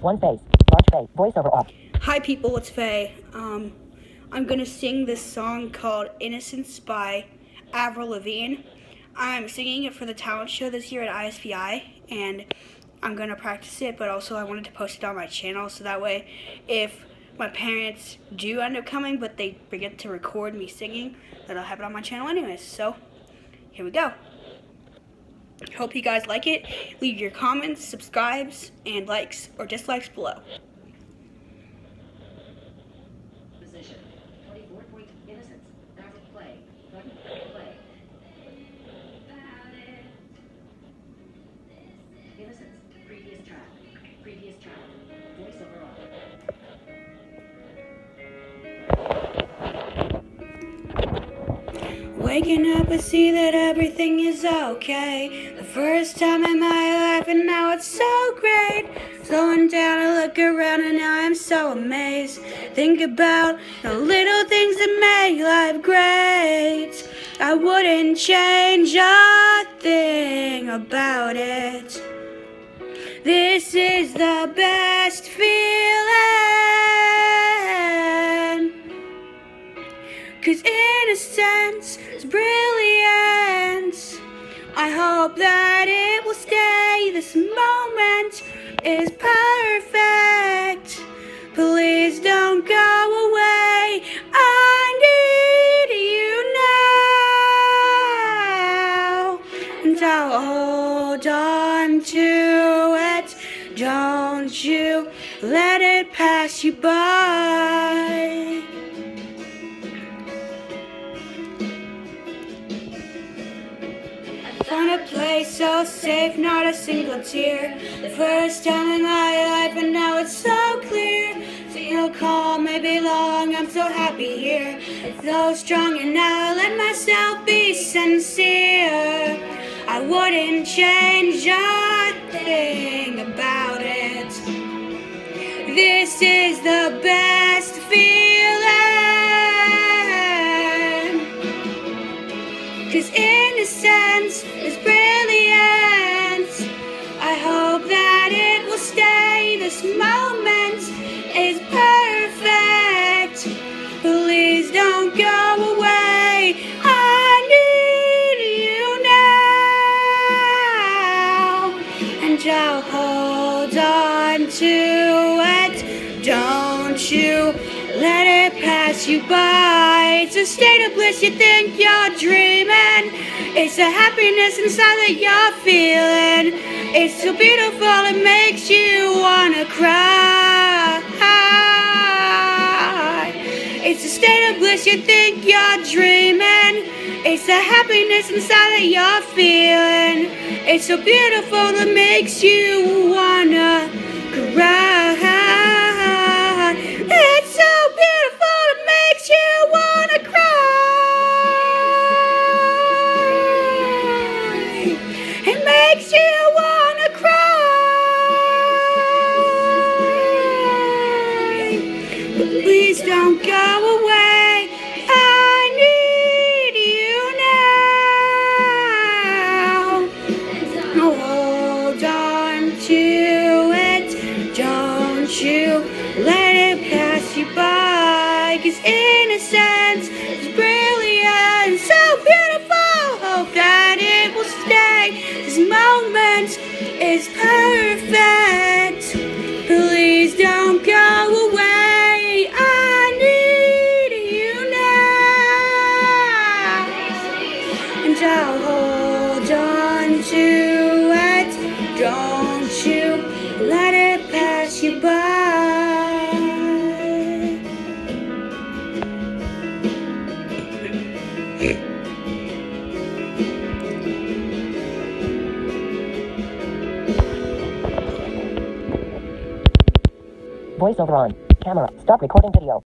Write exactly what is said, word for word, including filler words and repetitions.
One face. Large face. Voiceover off. Hi people, it's Faye. Um, I'm gonna sing this song called Innocence by Avril Lavigne. I'm singing it for the talent show this year at I S P I, and I'm gonna practice it, but also I wanted to post it on my channel so that way if my parents do end up coming but they forget to record me singing, that I'll have it on my channel anyways. So, here we go. Hope you guys like it. Leave your comments, subscribes, and likes or dislikes below. Position twenty-four point innocence. Now play. Button play. Innocence. Previous track. Previous track. Voiceover off. Waking up, I see that everything is okay. The first time in my life, and now it's so great. Slowing down, I look around, and now I'm so amazed. Think about the little things that make life great. I wouldn't change a thing about it. This is the best feeling, 'cause innocence is brilliant. I hope that it will stay. This moment is perfect. Please don't go away. I need you now, and I'll hold on to it. Don't you let it pass you by. Found a place so safe, not a single tear. The first time in my life, and now it's so clear. So you'll call, maybe long, I'm so happy here. It's so strong, and now I let myself be sincere. I wouldn't change a thing about it. This is the best feeling, 'cause innocence is brilliant. I hope that it will stay. This moment is perfect. Please don't go away. I need you now, and I'll hold on to it. Don't you let it pass you by. It's a state of bliss, you think you're dreaming. It's a happiness inside that you're feeling. It's so beautiful, it makes you wanna cry. It's a state of bliss, you think you're dreaming. It's the happiness inside that you're feeling. It's so beautiful, it makes you wanna cry. It's so beautiful, it makes you wanna cry. It makes you wanna cry. But please don't go away. I need you now. Hold on to it. Don't you let it pass you by, 'cause innocence is brilliant, so beautiful. Hope that it will stay. This moment is perfect. Please don't go away. I need you now, and I'll hold on to it. Don't you let it pass you by. Voiceover on. Camera. Stop recording video.